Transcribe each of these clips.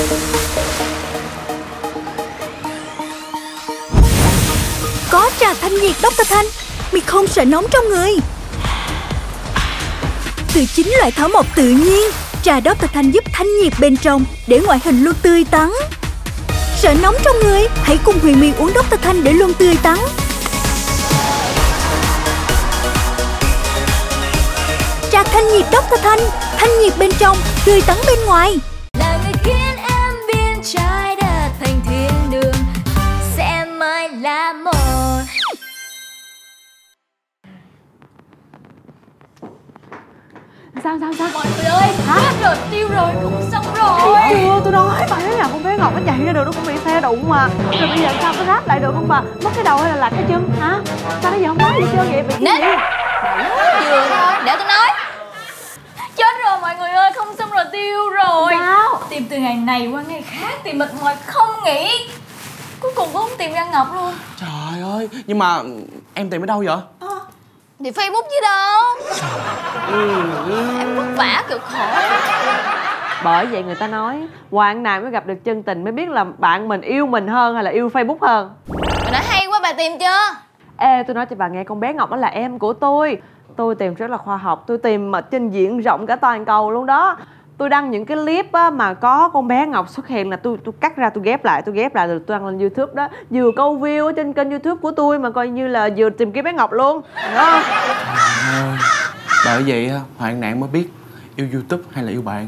Có trà thanh nhiệt Dr. Thanh, mi không sợ nóng trong người. Từ 9 loại thảo mộc tự nhiên, trà Dr. Thanh giúp thanh nhiệt bên trong để ngoại hình luôn tươi tắn. Sợ nóng trong người, hãy cùng Huyền My uống Dr. Thanh để luôn tươi tắn. Trà thanh nhiệt Dr. Thanh nhiệt bên trong, tươi tắn bên ngoài. Là người khiến em biến trái đất thành thiên đường, sẽ mãi là một. Sao? Mọi người ơi, hết rồi, tiêu rồi, không xong rồi. Chưa, tôi nói bà thấy là con bé Ngọc nó chạy ra đường nó cũng bị xe đụng mà. Rồi bây giờ sao có ráp lại được không bà? Mất cái đầu hay là lạc cái chân hả? Sao bây giờ không nói gì trơn vậy? Bị cái gì? Vừa thôi, để tôi nói. Chết rồi mọi người ơi, không xong rồi, tiêu rồi. Sao? Tìm từ ngày này qua ngày khác, tìm mệt mỏi không nghỉ. Cuối cùng cũng không tìm ra Ngọc luôn. Trời ơi, nhưng mà em tìm ở đâu vậy? Thì Facebook chứ đâu. Em vất vả cực khổ. Bởi vậy người ta nói hoạn nạn mới gặp được chân tình, mới biết là bạn mình yêu mình hơn hay là yêu Facebook hơn. Mày nói hay quá, bà tìm chưa? Ê, tôi nói cho bà nghe, con bé Ngọc đó là em của tôi. Tôi tìm rất là khoa học, tôi tìm mà trên diện rộng cả toàn cầu luôn đó. Tôi đăng những cái clip á, mà có con bé Ngọc xuất hiện là tôi cắt ra, tôi ghép lại rồi tôi đăng lên YouTube đó. Vừa câu view ở trên kênh YouTube của tôi mà coi như là vừa tìm kiếm bé Ngọc luôn. Hiểu không? Bởi vậy hoạn nạn mới biết yêu YouTube hay là yêu bạn.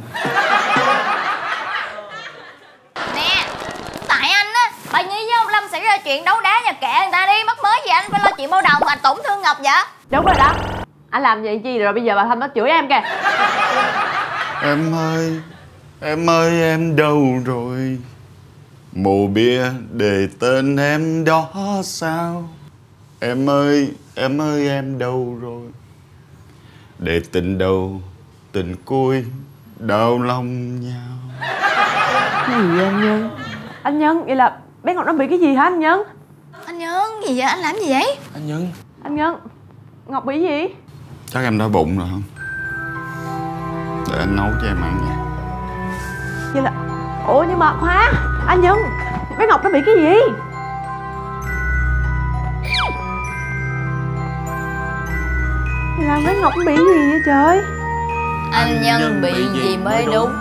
Nè, tại anh á, bà Nhi với ông Lâm xảy ra chuyện đấu đá, nhà kệ người ta đi, mắc mới gì anh phải lo chuyện bao đồng mà tổn thương Ngọc vậy? Đúng rồi đó. Anh làm vậy chi rồi bây giờ bà Thanh nó chửi em kìa. Em ơi em đâu rồi? Mộ bia để tên em đó sao? Em ơi em đâu rồi? Để tình đầu tình cuối đau lòng nhau. Cái gì vậy anh Nhân? Anh Nhân, vậy là bé Ngọc nó bị cái gì hả anh Nhân? Anh Nhân, gì vậy? Anh làm gì vậy? Anh Nhân. Anh Nhân, Ngọc bị gì? Chắc em đói bụng rồi không? Để anh nấu cho em ăn nha. Vậy là... Ủa nhưng mà khoan, anh Nhân, bé Ngọc nó bị cái gì? Vậy là bé Ngọc nó bị gì vậy trời? Anh Nhân bị gì mới đúng.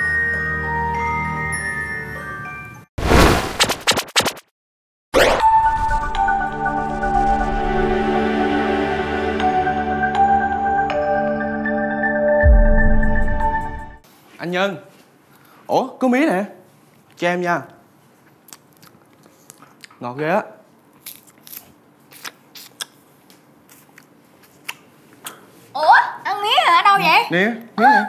Anh Nhân. Ủa, có mía nè. Cho em nha. Ngọt ghê á. Ủa, ăn mía hả? Ở đâu vậy? Nè, mía nè.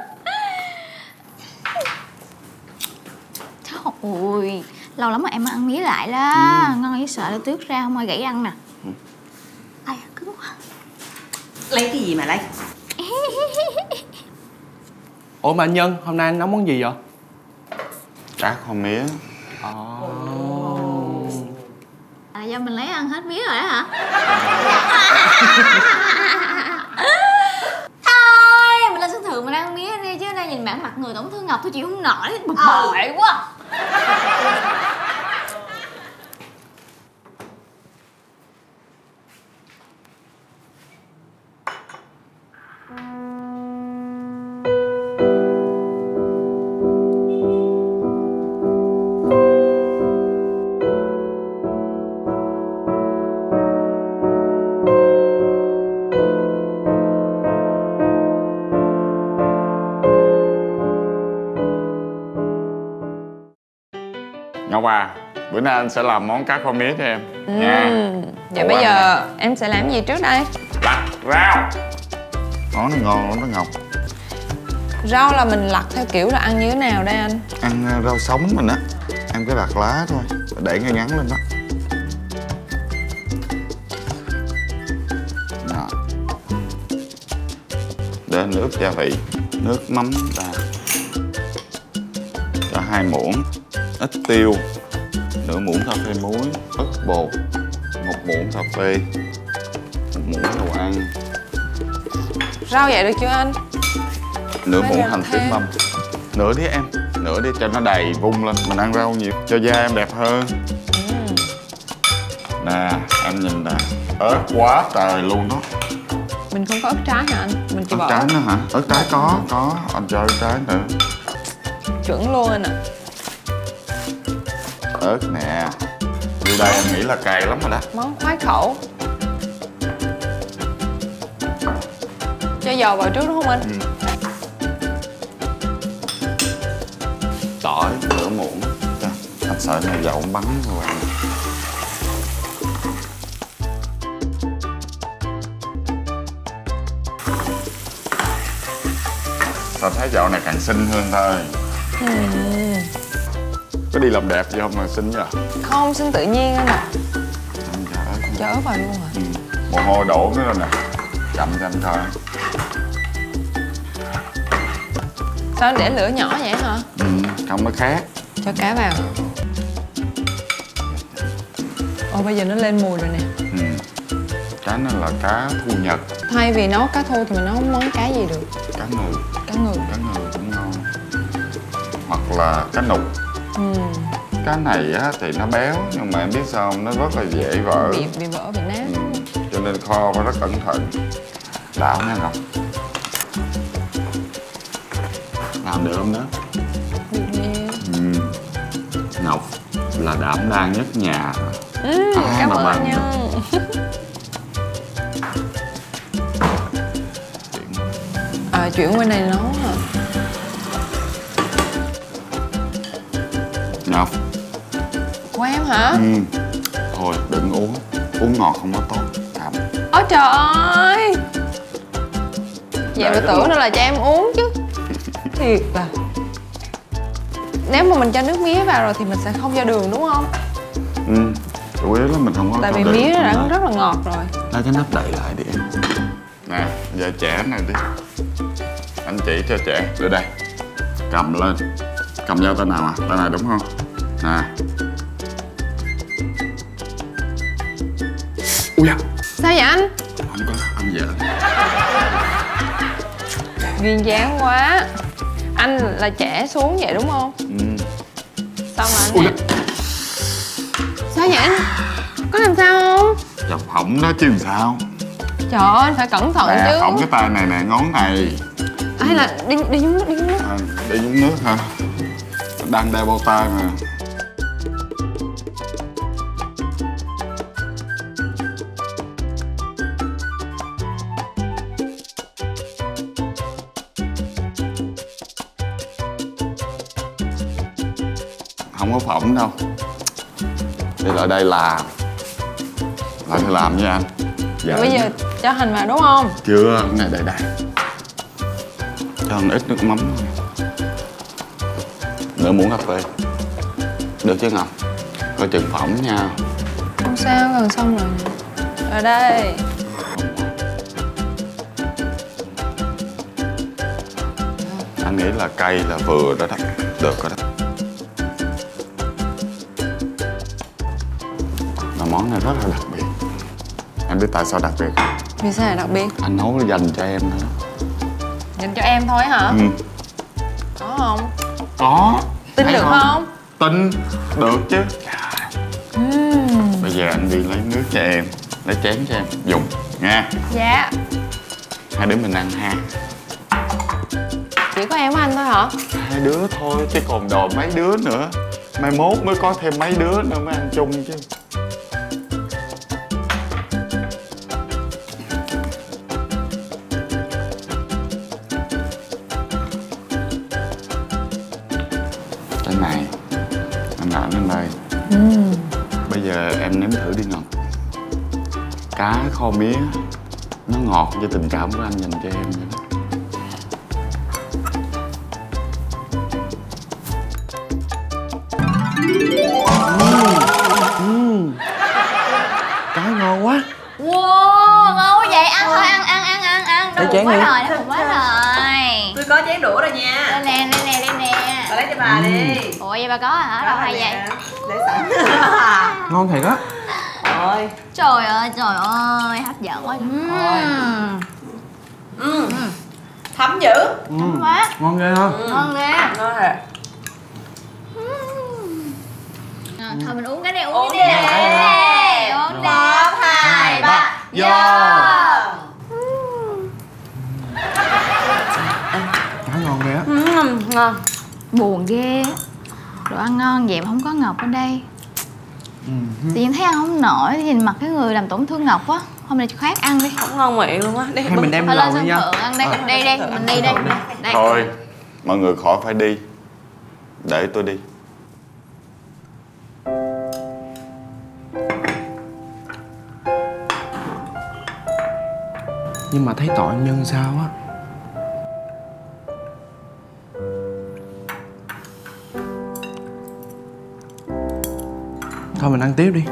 Trời ơi, lâu lắm mà em mới ăn mía lại đó. Ngon với sợ để tước ra không ai gãy ăn nè. Ai cứng quá. Lấy cái gì mà lấy? Ủa mà anh Nhân, hôm nay anh nấu món gì vậy? Cá kho mía. À, do mình lấy ăn hết mía rồi á hả? Thôi, mình lên sân thượng mình ăn mía đi chứ đây nhìn bản mặt người tổn thương Ngọc tôi chịu không nổi, bực bội quá. Ngọc à, bữa nay anh sẽ làm món cá kho mía cho em nha. Vậy bây giờ em sẽ làm gì trước đây? Lặt rau. Món nó ngon lắm đó Ngọc. Rau là mình lặt theo kiểu là ăn như thế nào đây anh? Ăn rau sống mình á, em cứ lặt lá thôi, để ngay ngắn lên đó. Đó. Để anh ướp gia vị, nước mắm vào, cho 2 muỗng, ít tiêu, nửa muỗng cà phê muối, ớt bột, 1 muỗng cà phê, 1 muỗng dầu ăn. Rau vậy được chưa anh? Nửa Phải muỗng làm hành tím thêm. băm. Nửa đi em, nữa đi cho nó đầy vung lên. Mình ăn rau nhiều cho da em đẹp hơn. Nè, em nhìn nè. Ớt quá trời luôn đó. Mình không có ớt trái hả anh? Mình chỉ Ớt bỏ trái nữa hả? Ớt trái có. Anh cho ớt trái nữa. chuẩn luôn anh ạ. Ớt nè. Như đây em nghĩ là cay lắm rồi đó. Món khoái khẩu. Cho dầu vào trước đúng không anh? Tỏi nửa muỗng. Anh sợ này dầu bắn vô ăn. Tao thấy dạo này càng xinh hơn thôi. Có đi làm đẹp gì không mà xinh vậy? Không, xin tự nhiên anh ạ. Anh Cho ớt vào luôn hả? Mồ hôi đổ nữa rồi nè. Chậm cho anh coi. Sao anh để lửa nhỏ vậy hả? Không nó khác. Cho cá vào. Ồ, bây giờ nó lên mùi rồi nè. Cá này là cá thu Nhật. Thay vì nấu cá thu thì mình nấu món cá gì được? Cá ngừ. Cá ngừ. Cá ngừ cũng ngon. Hoặc là cá nục. Cá này á thì nó béo nhưng mà em biết sao không? Nó rất là dễ vỡ. Bị vỡ, bị nát. Cho nên kho phải rất cẩn thận. Đảo nha Ngọc. Làm được không đó? Được nha. Ngọc là đảm đang nhất nhà. Cảm ơn anh nha. Chuyển qua này nấu hả? Ngọc. Của em hả? Thôi đừng uống. Uống ngọt không có tốt. Ôi trời ơi. Vậy mà tưởng đâu là cho em uống chứ. Thiệt à. Nếu mà mình cho nước mía vào rồi thì mình sẽ không cho đường đúng không? Chủ yếu là mình không có. Tại vì mía nó đã rất là ngọt rồi. Lấy cái nắp đậy lại đi em. Nè, giờ chẻ này đi. Anh chỉ cho chẻ. Đưa đây. Cầm lên. Cầm dao tay nào à? Tay này đúng không? Nè. Ui da. Sao vậy anh? Anh có anh vợ. Duyên dáng quá. Anh là chẻ xuống vậy đúng không? Xong rồi anh nè. Sao vậy anh? Có làm sao không? Chọc hỏng đó chứ làm sao. Trời ơi, anh phải cẩn thận chứ. Hỏng cái tay này nè, ngón này. Hay là đi xuống nước, đi xuống nước. Đi xuống nước hả? Đang đeo bao tay mà. Không có phỏng đâu. Đi lại đây làm. Lại thử làm với anh. Dạ. Bây giờ cho hành vào đúng không? Chưa, này đây đây. Cho một ít nước mắm thôi. Nửa muỗng cà phê. Được chứ Ngọc? Coi chừng phỏng nha. Không sao, gần xong rồi. Ở đây. Anh nghĩ là cay là vừa đó đó. Được rồi đó. Mà món này rất là đặc biệt. Em biết tại sao đặc biệt không? Vì sao là đặc biệt? Anh nấu dành cho em nữa. Dành cho em thôi hả? Có không? Có. Tin được không? Tin được chứ. Bây giờ anh đi lấy nước cho em. Lấy chén cho em dùng nha. Dạ. Hai đứa mình ăn ha. Chỉ có em với anh thôi hả? Hai đứa thôi chứ còn đồ mấy đứa nữa. Mai mốt mới có thêm mấy đứa nữa mới ăn chung chứ. Cái này anh làm lên đây. Bây giờ em nếm thử đi Ngọc. Cá kho mía nó ngọt với tình cảm của anh dành cho em vậy đó. Cá ngon quá. Wow, ngon quá vậy. Ăn thôi, ăn. Lấy chén đi. Quá rồi. Tôi có chén đũa rồi nha. Đây nè. Bà lấy cho bà đi. Ủa vậy bà có hả? Đâu hay vậy? Để sẵn. Ngon thiệt á. Rồi. Trời ơi, hấp dẫn quá. Thấm dữ. Thấm quá. Ngon ghê ha. Ngon ghê. Ngon rồi. Thôi mình uống cái này, uống cái này. Uống đi. 1, 2, 3. Vô. Cá ngon ghê á. Ngon. Buồn ghê á. Đồ ăn ngon vậy mà không có Ngọc ở đây. Tự nhiên thấy ăn không nổi, nhìn mặt cái người làm tổn thương Ngọc quá. Hôm nay cho khác ăn đi. Không ngon miệng luôn á. Hay mình đem Thôi lầu lên đi sân nha. thượng ăn đây. Đây, mình đi đây. Đây. Thôi, mọi người khỏi phải đi. Để tôi đi. Nhưng mà thấy tội anh Nhân sao á. Thôi mình ăn tiếp đi.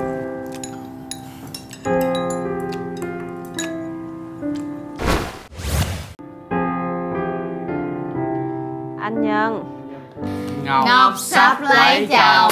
Anh Nhân. Ngọc sắp lấy chồng.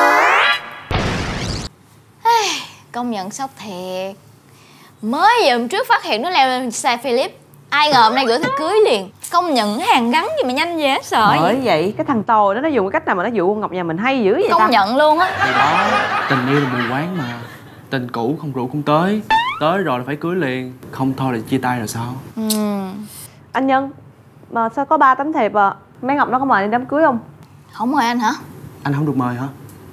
Công nhận sốc thiệt. Mới giờ hôm trước phát hiện nó leo lên xe Philip, ai ngờ hôm nay gửi thiệp cưới liền. Công nhận hàng gắn gì mà nhanh dễ sợ Bởi vậy. vậy cái thằng tồi đó nó dùng cái cách nào mà nó dụ con Ngọc nhà mình hay dữ vậy ta? Công nhận luôn á. Thì đó, tình yêu là mù quáng mà. Tình cũ không rượu không tới. Tới rồi là phải cưới liền. Không thôi là chia tay rồi sao? Anh Nhân, mà sao có 3 tấm thiệp à? Bé Ngọc nó có mời đi đám cưới không? Không mời anh hả? Anh không được mời hả?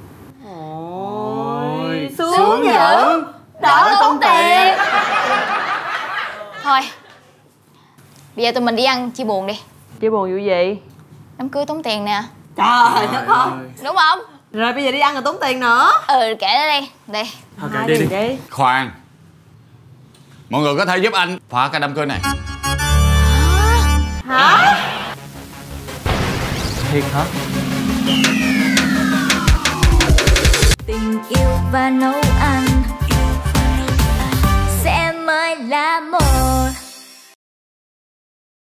Ôi, Sướng dữ. Đỡ tốn tiền. Thôi, bây giờ tụi mình đi ăn chia buồn đi. Chia buồn vụ gì? Đám cưới tốn tiền nè. Trời đất ơi. Đúng không? Rồi bây giờ đi ăn rồi tốn tiền nữa. Kể ra đi. Đây. Ok, đi đi. Khoan. Mọi người có thể giúp anh phá cái đám cưới này. Hả? Thiệt hả? Tình yêu và nấu ăn sẽ mãi là một.